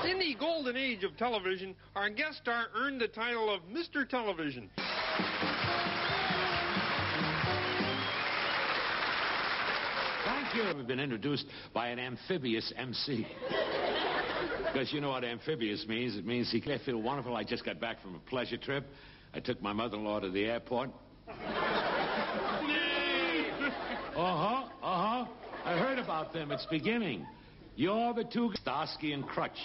In the golden age of television, our guest star earned the title of Mr. Television. Thank you. I've been introduced by an amphibious MC. Because you know what amphibious means. It means I feel wonderful. I just got back from a pleasure trip. I took my mother-in-law to the airport. I heard about them. It's beginning. You're the two, Starsky and Crutch.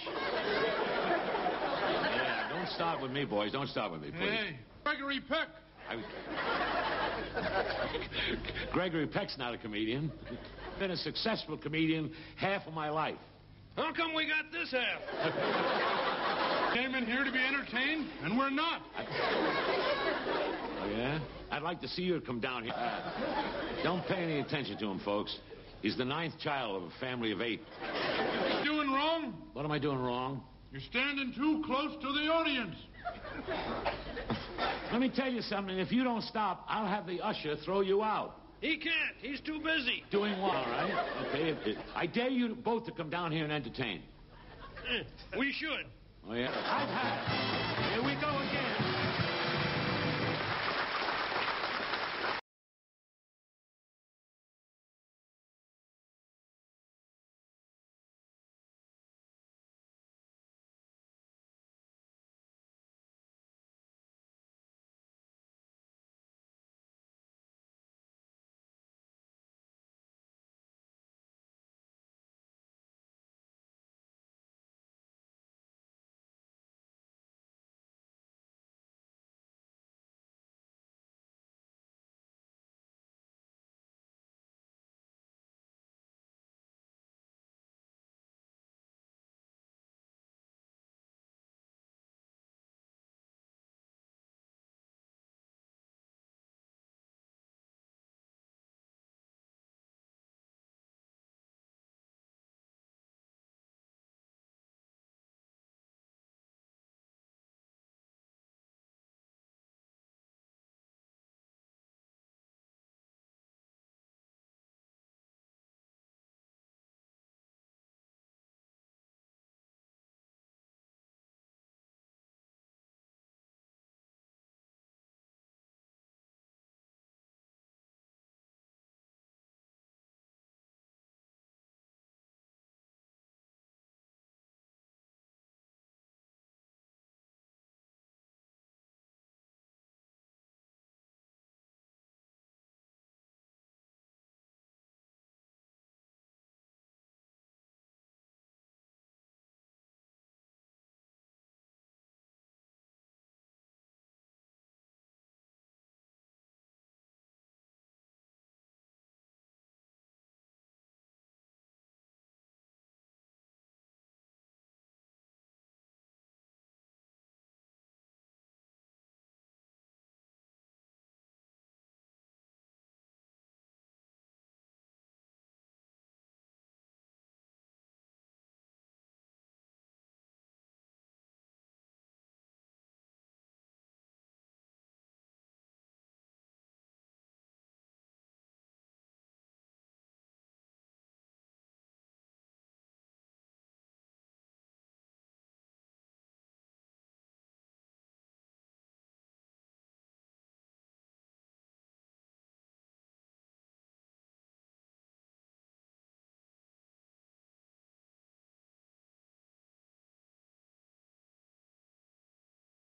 Yeah, don't start with me, boys. Don't start with me, please. Hey, Gregory Peck. Gregory Peck's not a comedian. Been a successful comedian half of my life. How come we got this half? Came in here to be entertained, and we're not. Oh, yeah? I'd like to see you come down here. Don't pay any attention to him, folks. He's the 9th child of a family of 8. You're doing wrong? What am I doing wrong? You're standing too close to the audience. Let me tell you something. If you don't stop, I'll have the usher throw you out. He can't. He's too busy. Doing what, all right? Okay. I dare you both to come down here and entertain. We should. Oh, yeah? I've had it. Here we go again.